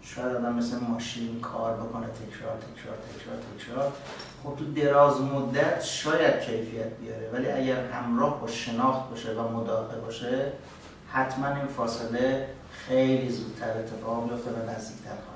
شاید آدم مثل ماشین کار بکنه تکرار تکرار تکرار تکرار، خب تو دراز مدت شاید کیفیت بیاره، ولی اگر همراه با شناخت باشه و مداخله باشه حتما این فاصله خیلی زودتر اتفاق میفته و نزدیکتر